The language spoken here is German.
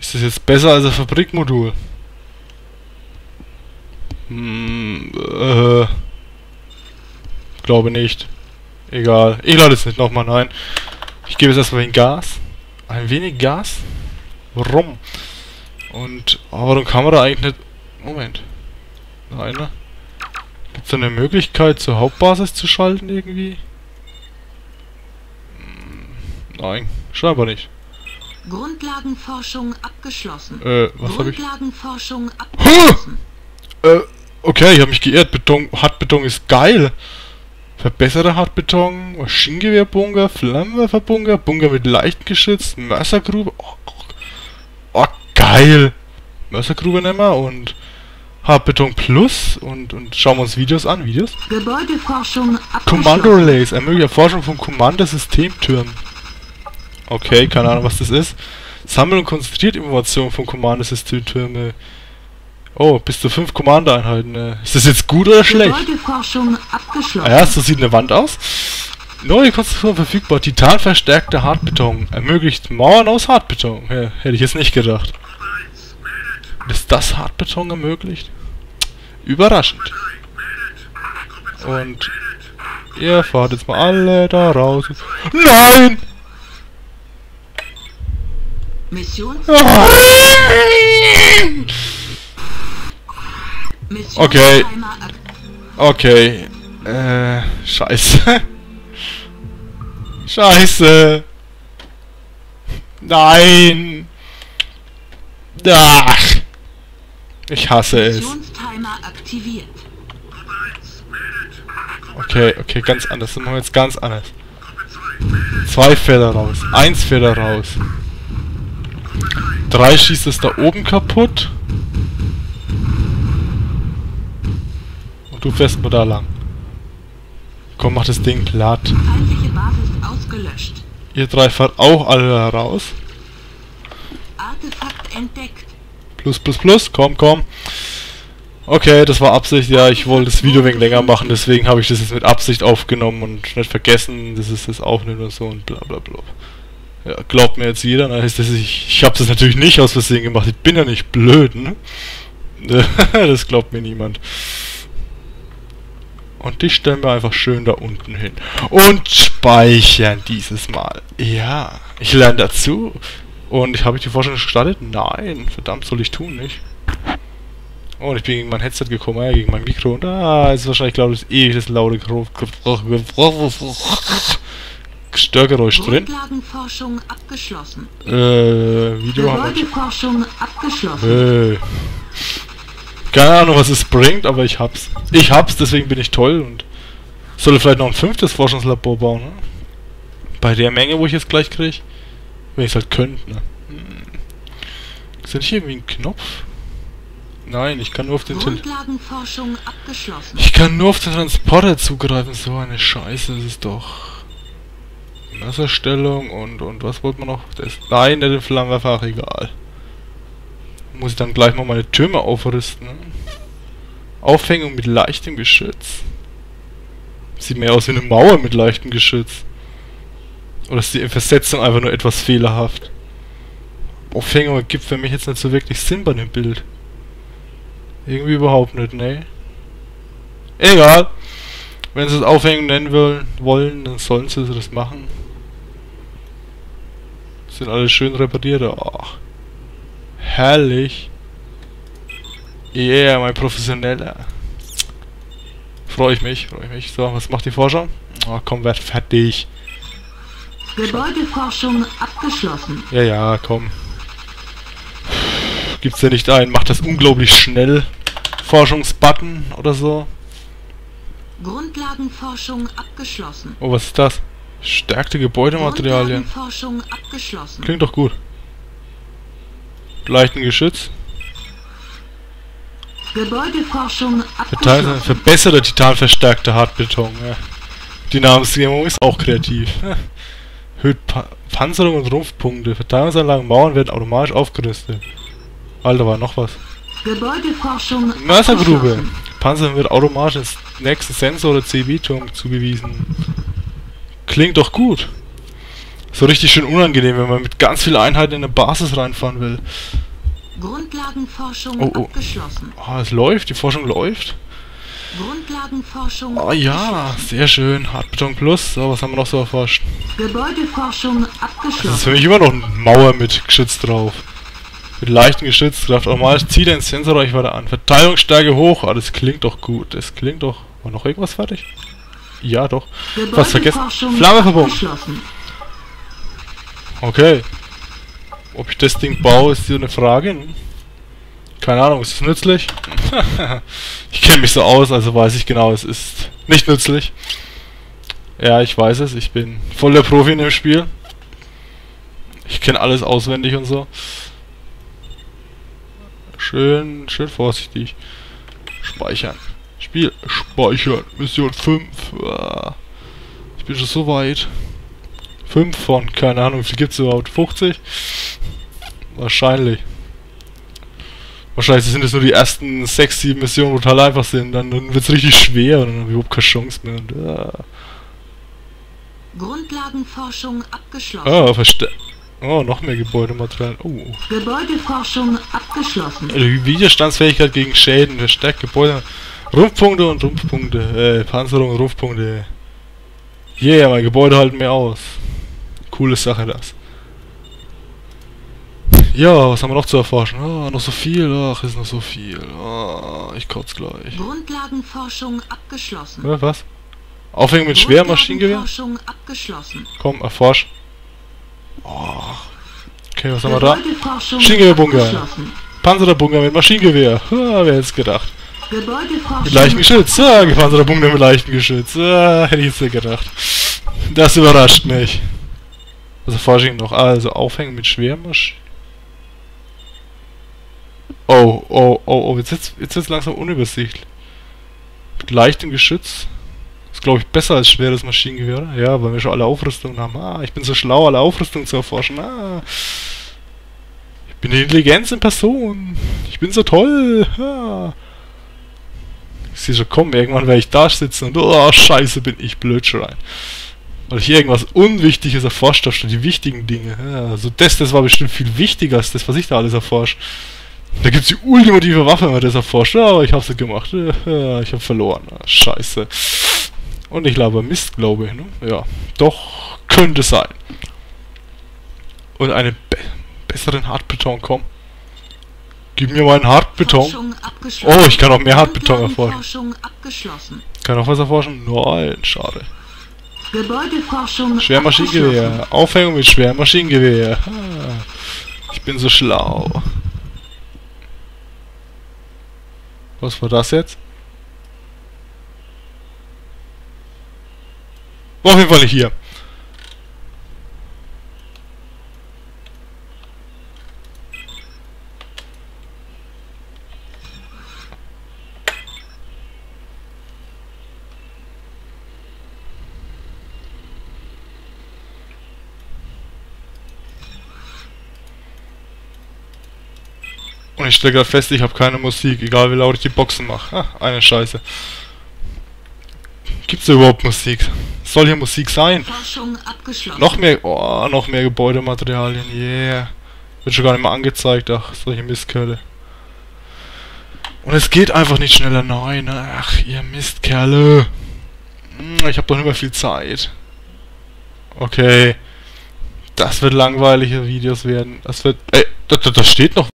Ist das jetzt besser als ein Fabrikmodul? Glaube nicht. Egal. Ich lade jetzt nicht nochmal ein. Ich gebe jetzt erstmal ein Gas. Ein wenig Gas. Warum? Und warum kann man da eigentlich nicht... Moment. Nein, ne? Gibt es da eine Möglichkeit zur Hauptbasis zu schalten irgendwie? Nein, scheinbar nicht. Grundlagenforschung abgeschlossen. Was habe ich? Grundlagenforschung abgeschlossen. Okay, ich habe mich geirrt. Hartbeton ist geil. Verbessere Hartbeton, Maschinengewehrbunker, Flammenwerferbunker, Bunker mit Leichtgeschütz, Mörsergrube. Oh, geil. Mörsergrube nehmen wir und Hartbeton Plus und schauen wir uns Videos an. Gebäudeforschung abgeschlossen. Kommando-Relays, ermöglicht Erforschung von Kommandosystemtürmen. Okay, keine Ahnung, was das ist. Sammelt und konzentriert Informationen von Kommandosystemtürme. Oh, bis zu 5 Commander-Einheiten. Ist das jetzt gut oder schlecht? Gebäudeforschung abgeschlossen. Ah ja, so sieht eine Wand aus. Neue Konstruktion verfügbar. Titanverstärkter Hartbeton. Ermöglicht Mauern aus Hartbeton. Ja, hätte ich jetzt nicht gedacht. Ist das Hartbeton ermöglicht? Überraschend. Und ihr fahrt jetzt mal alle da raus. Nein! Okay. Okay. Scheiße. Scheiße. Nein. Ach. Ich hasse es. Okay, okay, ganz anders. Das machen wir jetzt ganz anders. 2 Felder raus. 1 Felder raus. 3 schießt es da oben kaputt. Und du fährst mal da lang. Komm, mach das Ding platt. Feindliche Basis ausgelöscht. Ihr 3 fahrt auch alle da raus. Artefakt entdeckt. Plus, plus, plus. Komm, komm. Okay, das war Absicht. Ja, ich wollte das Video wegen länger machen, deswegen habe ich das jetzt mit Absicht aufgenommen und nicht vergessen, dass es das aufnimmt und so und bla bla bla. Ja, glaubt mir jetzt jeder, dann heißt das, ich habe das natürlich nicht aus Versehen gemacht. Ich bin ja nicht blöd, ne? Das glaubt mir niemand. Und die stellen wir einfach schön da unten hin. Und speichern dieses Mal. Ja, ich lerne dazu. Und habe ich die Forschung gestartet? Nein, verdammt, soll ich tun, nicht? Oh, und ich bin gegen mein Headset gekommen, ja, gegen mein Mikro. Und ist wahrscheinlich, glaube ich, ewig das laute Störgeräusch drin. Grundlagenforschung abgeschlossen. Video haben wir. Gebäudeforschung abgeschlossen. Keine Ahnung, was es bringt, aber ich hab's. Ich hab's, deswegen bin ich toll und soll vielleicht noch ein 5. Forschungslabor bauen, ne? Bei der Menge, wo ich jetzt gleich kriege. Wenn ich es halt könnte, ne? Ist da nicht irgendwie ein Knopf? Nein, ich kann nur auf den Grundlagenforschung abgeschlossen. Ich kann nur auf den Transporter zugreifen, so eine Scheiße, das ist doch. Messerstellung und was wollte man noch? Nein, der Flammenwerfer, ach, egal. Muss ich dann gleich mal meine Türme aufrüsten, ne? Aufhängung mit leichtem Geschütz. Sieht mehr aus wie eine Mauer mit leichtem Geschütz. Oder ist die Versetzung einfach nur etwas fehlerhaft? Aufhängung ergibt für mich jetzt nicht so wirklich Sinn bei dem Bild. Irgendwie überhaupt nicht, ne? Egal. Wenn sie es Aufhängung nennen wollen, dann sollen sie das machen. Sind alle schön repariert. Ach. Herrlich. Yeah, mein Professioneller. Freue ich mich, freue ich mich. So, was macht die Forschung? Oh, komm, werd fertig. Gebäudeforschung abgeschlossen. Ja, ja, komm. Gibt's ja nicht einen, macht das unglaublich schnell. Forschungsbutton oder so. Grundlagenforschung abgeschlossen. Oh, was ist das? Stärkte Gebäudematerialien. Grundlagenforschung abgeschlossen. Klingt doch gut. Leichten Geschütz. Gebäudeforschung abgeschlossen. Verbesserte Titanverstärkte Hartbeton. Ja. Die Namensgebung ist auch kreativ. Erhöht Panzerung und Rumpfpunkte. Verteidigungsanlagen, Mauern werden automatisch aufgerüstet. Alter, war noch was. Gebäudeforschung Mörsergrube. Panzerung wird automatisch ins nächsten Sensor oder CB-Turm zugewiesen. Klingt doch gut. So richtig schön unangenehm, wenn man mit ganz vielen Einheiten in eine Basis reinfahren will. Grundlagenforschung Oh, oh. abgeschlossen. Ah, es läuft, die Forschung läuft. Grundlagenforschung Oh ja, sehr schön. Hartbeton Plus. So, was haben wir noch so erforscht? Gebäudeforschung Das ist abgeschlossen. für mich immer noch eine Mauer mit Geschütz drauf. Mit leichten Geschützkraft. Auch mal zieht den Sensorreichweite an. Verteidigungsstärke hoch. Ah, das klingt doch gut. Das klingt doch... War noch irgendwas fertig? Ja, doch. Was vergessen? Gebäudeforschung Flamme verbunden. abgeschlossen. Okay. Ob ich das Ding baue, ist so eine Frage. Keine Ahnung, ist es nützlich? Ich kenne mich so aus, also weiß ich genau, es ist nicht nützlich. Ja, ich weiß es, ich bin voll der Profi in dem Spiel. Ich kenne alles auswendig und so. Schön vorsichtig. Speichern. Spiel speichern. Mission 5. Ich bin schon so weit. 5 von, keine Ahnung, wie viel gibt es überhaupt? 50? Wahrscheinlich. Wahrscheinlich sind es nur die ersten 6, 7 Missionen, wo total einfach sind. Dann wird es richtig schwer und dann habe ich überhaupt keine Chance mehr. Und, Grundlagenforschung abgeschlossen. Oh, noch mehr Gebäudematerial. Oh. Gebäudeforschung abgeschlossen. Die Widerstandsfähigkeit gegen Schäden, verstärkt Gebäude. Rumpfpunkte und Rumpfpunkte. Panzerung und Rumpfpunkte. Yeah, mein Gebäude halten mehr aus. Coole Sache das. Ja, was haben wir noch zu erforschen? Ah, noch so viel. Ach, ist noch so viel. Ah, ich kotze gleich. Grundlagenforschung abgeschlossen. Was? Aufhängen mit schwerem Maschinengewehr? Grundlagenforschung abgeschlossen. Komm, erforsch. Oh. Okay, was haben wir da? Gebäudeforschung Maschinengewehrbunker. abgeschlossen. Panzerter Bunker mit Maschinengewehr. Wer hätte es gedacht? Gebäudeforschung Mit leichtem Geschütz. Gepanzerter Bunker mit leichtem Geschütz. Hätte ich jetzt nicht gedacht. Das überrascht mich. Was erforsche ich noch? Also aufhängen mit schwerem Maschinen. Oh, jetzt wird's langsam unübersichtlich. Mit leichtem Geschütz. Ist, glaube ich, besser als schweres Maschinengewehr, oder? Ja, weil wir schon alle Aufrüstungen haben. Ah, ich bin so schlau, alle Aufrüstungen zu erforschen. Ah. Ich bin die Intelligenz in Person. Ich bin so toll. Ah. Ich sehe schon kommen, irgendwann werde ich da sitzen und oh, scheiße, bin ich Blödschwein. Weil ich irgendwas Unwichtiges erforscht habe, statt die wichtigen Dinge. Ja, also das war bestimmt viel wichtiger als das, was ich da alles erforscht. Da gibt's die ultimative Waffe, wenn man das erforscht. Ja, aber ich hab's nicht gemacht. Ja, ich hab verloren. Scheiße. Und ich glaube Mist, glaube ich. Ne? Ja, doch, könnte sein. Und einen besseren Hartbeton, komm. Gib mir meinen Hartbeton. Oh, ich kann auch mehr Hartbeton erforschen. Kann auch was erforschen? Nein, schade. Schwermaschinengewehr. Aufhängung mit Schwermaschinengewehr. Ich bin so schlau. Was war das jetzt? War auf jeden Fall nicht hier. Und ich stelle gerade fest, ich habe keine Musik, egal wie laut ich die Boxen mache. Eine Scheiße. Gibt's da überhaupt Musik? Soll hier Musik sein? Noch mehr Gebäudematerialien, yeah. Wird schon gar nicht mehr angezeigt, ach, solche Mistkerle. Und es geht einfach nicht schneller, nein, ach, ihr Mistkerle. Ich habe doch nicht mehr viel Zeit. Okay. Das wird langweilige Videos werden. Das wird... Ey, da steht noch...